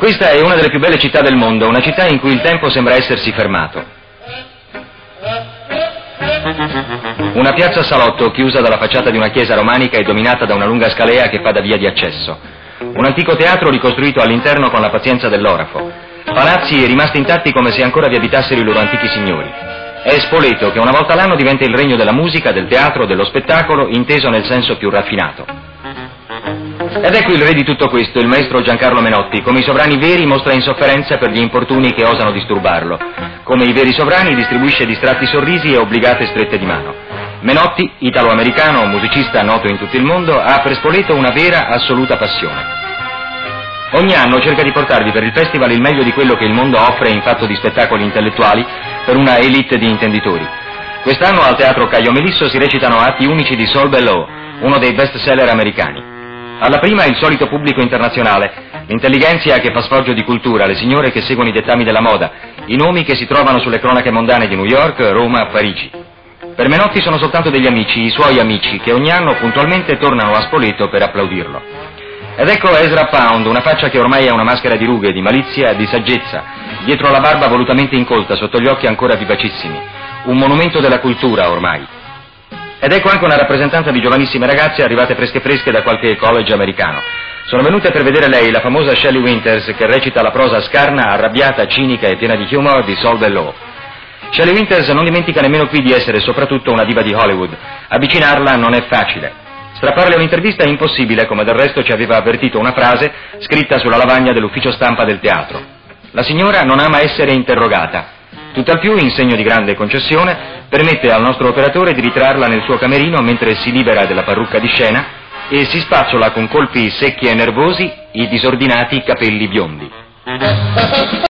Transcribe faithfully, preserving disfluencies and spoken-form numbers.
Questa è una delle più belle città del mondo, una città in cui il tempo sembra essersi fermato. Una piazza salotto chiusa dalla facciata di una chiesa romanica e dominata da una lunga scalea che fa da via di accesso. Un antico teatro ricostruito all'interno con la pazienza dell'orafo. Palazzi rimasti intatti come se ancora vi abitassero i loro antichi signori. È Spoleto che una volta l'anno diventa il regno della musica, del teatro, dello spettacolo, inteso nel senso più raffinato. Ed ecco il re di tutto questo, il maestro Giancarlo Menotti, come i sovrani veri mostra insofferenza per gli importuni che osano disturbarlo. Come i veri sovrani distribuisce distratti sorrisi e obbligate strette di mano. Menotti, italo-americano, musicista noto in tutto il mondo, ha per Spoleto una vera, assoluta passione. Ogni anno cerca di portarvi per il festival il meglio di quello che il mondo offre in fatto di spettacoli intellettuali per una elite di intenditori. Quest'anno al Teatro Caio Melisso si recitano atti unici di Saul Bellow, uno dei best seller americani. Alla prima il solito pubblico internazionale, l'intelligenza che fa sfoggio di cultura, le signore che seguono i dettami della moda, i nomi che si trovano sulle cronache mondane di New York, Roma, Parigi. Per Menotti sono soltanto degli amici, i suoi amici, che ogni anno puntualmente tornano a Spoleto per applaudirlo. Ed ecco Ezra Pound, una faccia che ormai è una maschera di rughe, di malizia, di saggezza, dietro la barba volutamente incolta, sotto gli occhi ancora vivacissimi. Un monumento della cultura ormai. Ed ecco anche una rappresentanza di giovanissime ragazze arrivate fresche fresche da qualche college americano. Sono venute per vedere lei, la famosa Shelley Winters, che recita la prosa scarna, arrabbiata, cinica e piena di humor di Saul Bellow. Shelley Winters non dimentica nemmeno qui di essere soprattutto una diva di Hollywood. Avvicinarla non è facile. Strapparle un'intervista è impossibile, come del resto ci aveva avvertito una frase scritta sulla lavagna dell'ufficio stampa del teatro. La signora non ama essere interrogata. Tutt'al più, in segno di grande concessione, permette al nostro operatore di ritrarla nel suo camerino mentre si libera della parrucca di scena e si spazzola con colpi secchi e nervosi i disordinati capelli biondi.